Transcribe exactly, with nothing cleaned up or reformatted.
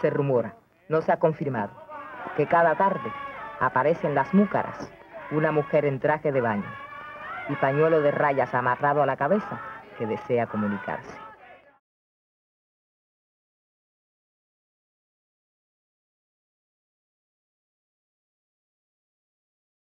Se rumora, no se ha confirmado, que cada tarde aparece en Las Mucaras una mujer en traje de baño y pañuelo de rayas amarrado a la cabeza que desea comunicarse.